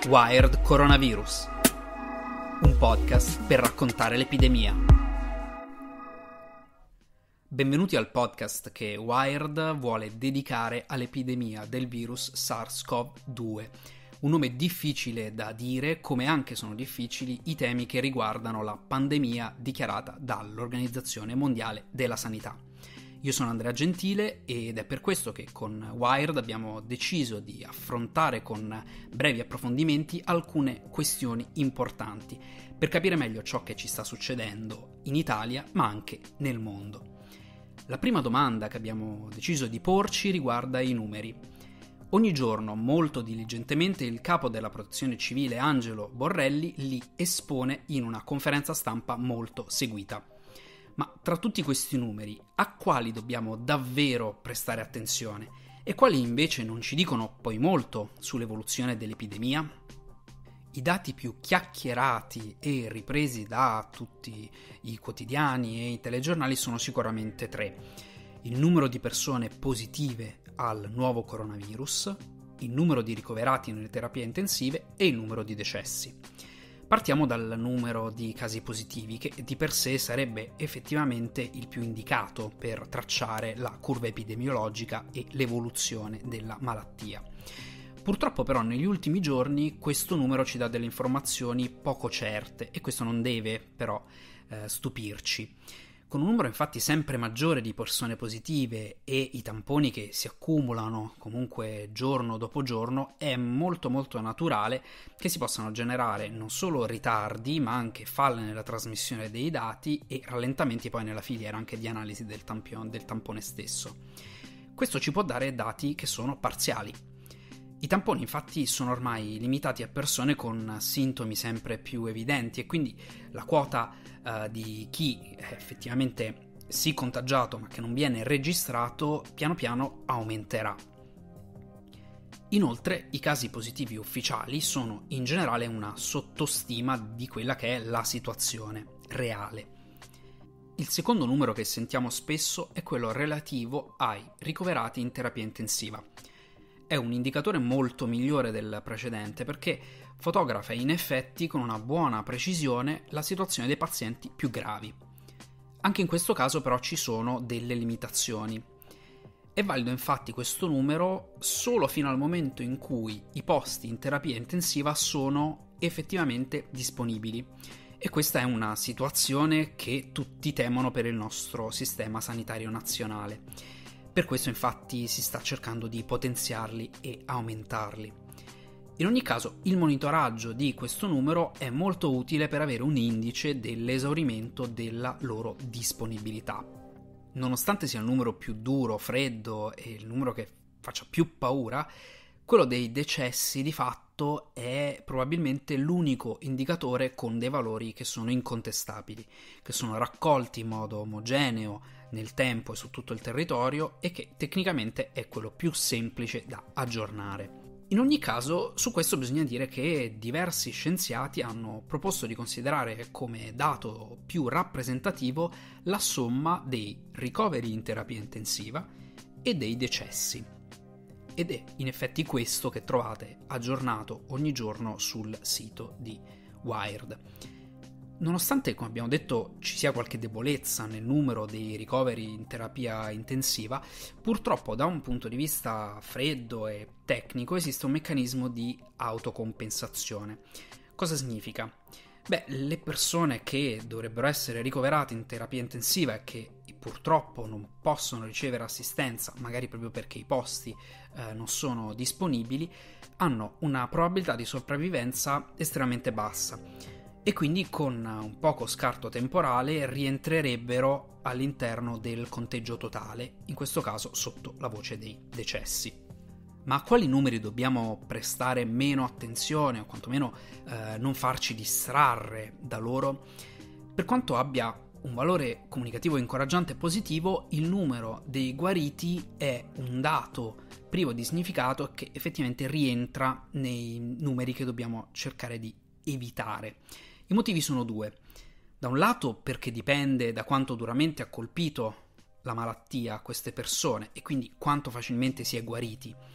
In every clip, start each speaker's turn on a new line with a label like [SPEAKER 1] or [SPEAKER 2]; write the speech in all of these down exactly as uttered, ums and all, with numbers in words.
[SPEAKER 1] Wired Coronavirus, un podcast per raccontare l'epidemia. Benvenuti al podcast che Wired vuole dedicare all'epidemia del virus SARS-CoV due, un nome difficile da dire, come anche sono difficili i temi che riguardano la pandemia dichiarata dall'Organizzazione Mondiale della Sanità. Io sono Andrea Gentile ed è per questo che con Wired abbiamo deciso di affrontare con brevi approfondimenti alcune questioni importanti per capire meglio ciò che ci sta succedendo in Italia ma anche nel mondo. La prima domanda che abbiamo deciso di porci riguarda i numeri. Ogni giorno, molto diligentemente, il capo della Protezione Civile Angelo Borrelli li espone in una conferenza stampa molto seguita. Ma tra tutti questi numeri, a quali dobbiamo davvero prestare attenzione e quali invece non ci dicono poi molto sull'evoluzione dell'epidemia? I dati più chiacchierati e ripresi da tutti i quotidiani e i telegiornali sono sicuramente tre: il numero di persone positive al nuovo coronavirus, il numero di ricoverati nelle terapie intensive e il numero di decessi. Partiamo dal numero di casi positivi, che di per sé sarebbe effettivamente il più indicato per tracciare la curva epidemiologica e l'evoluzione della malattia. Purtroppo però negli ultimi giorni questo numero ci dà delle informazioni poco certe e questo non deve però eh, stupirci. Con un numero infatti sempre maggiore di persone positive e i tamponi che si accumulano comunque giorno dopo giorno, è molto molto naturale che si possano generare non solo ritardi ma anche falle nella trasmissione dei dati e rallentamenti poi nella filiera anche di analisi del, tampion, del tampone stesso. Questo ci può dare dati che sono parziali. I tamponi infatti sono ormai limitati a persone con sintomi sempre più evidenti e quindi la quota uh, di chi è effettivamente sì contagiato ma che non viene registrato piano piano aumenterà. Inoltre i casi positivi ufficiali sono in generale una sottostima di quella che è la situazione reale. Il secondo numero che sentiamo spesso è quello relativo ai ricoverati in terapia intensiva. È un indicatore molto migliore del precedente perché fotografa in effetti con una buona precisione la situazione dei pazienti più gravi. Anche in questo caso però ci sono delle limitazioni. È valido infatti questo numero solo fino al momento in cui i posti in terapia intensiva sono effettivamente disponibili. E questa è una situazione che tutti temono per il nostro sistema sanitario nazionale. Per questo infatti si sta cercando di potenziarli e aumentarli. In ogni caso il monitoraggio di questo numero è molto utile per avere un indice dell'esaurimento della loro disponibilità. Nonostante sia il numero più duro, freddo e il numero che faccia più paura, quello dei decessi di fatto è probabilmente l'unico indicatore con dei valori che sono incontestabili, che sono raccolti in modo omogeneo nel tempo e su tutto il territorio e che tecnicamente è quello più semplice da aggiornare. In ogni caso, su questo bisogna dire che diversi scienziati hanno proposto di considerare come dato più rappresentativo la somma dei ricoveri in terapia intensiva e dei decessi. Ed è in effetti questo che trovate aggiornato ogni giorno sul sito di Wired. Nonostante, come abbiamo detto, ci sia qualche debolezza nel numero dei ricoveri in terapia intensiva, purtroppo da un punto di vista freddo e tecnico esiste un meccanismo di autocompensazione. Cosa significa? Beh, le persone che dovrebbero essere ricoverate in terapia intensiva e che purtroppo non possono ricevere assistenza, magari proprio perché i posti eh, non sono disponibili, hanno una probabilità di sopravvivenza estremamente bassa. E quindi con un poco scarto temporale rientrerebbero all'interno del conteggio totale, in questo caso sotto la voce dei decessi. Ma a quali numeri dobbiamo prestare meno attenzione o quantomeno eh, non farci distrarre da loro? Per quanto abbia un valore comunicativo incoraggiante e positivo, il numero dei guariti è un dato privo di significato che effettivamente rientra nei numeri che dobbiamo cercare di evitare. I motivi sono due. Da un lato perché dipende da quanto duramente ha colpito la malattia a queste persone e quindi quanto facilmente si è guariti.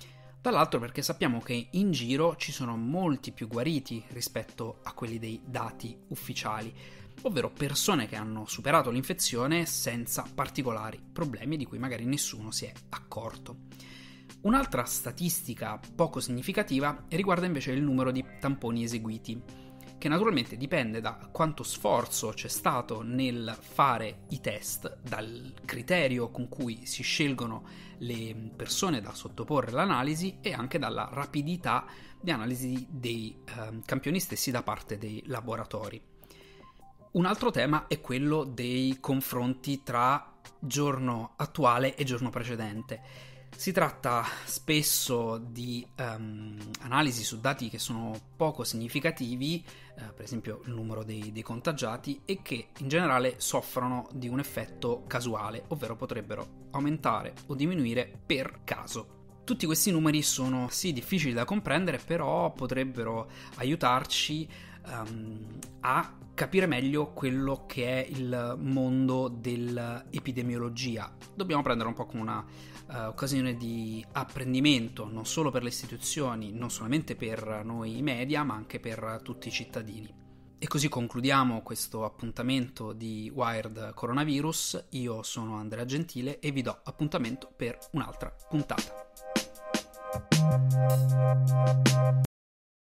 [SPEAKER 1] dall'altro perché sappiamo che in giro ci sono molti più guariti rispetto a quelli dei dati ufficiali, ovvero persone che hanno superato l'infezione senza particolari problemi di cui magari nessuno si è accorto. Un'altra statistica poco significativa riguarda invece il numero di tamponi eseguiti, che naturalmente dipende da quanto sforzo c'è stato nel fare i test, dal criterio con cui si scelgono le persone da sottoporre all'analisi e anche dalla rapidità di analisi dei eh, campioni stessi da parte dei laboratori. Un altro tema è quello dei confronti tra giorno attuale e giorno precedente. Si tratta spesso di um, analisi su dati che sono poco significativi, eh, per esempio il numero dei, dei contagiati, e che in generale soffrono di un effetto casuale, ovvero potrebbero aumentare o diminuire per caso. Tutti questi numeri sono sì difficili da comprendere, però potrebbero aiutarci um, a capire meglio quello che è il mondo dell'epidemiologia. Dobbiamo prendere un po' come una uh, occasione di apprendimento, non solo per le istituzioni, non solamente per noi media, ma anche per tutti i cittadini. E così concludiamo questo appuntamento di Wired Coronavirus. Io sono Andrea Gentile e vi do appuntamento per un'altra puntata.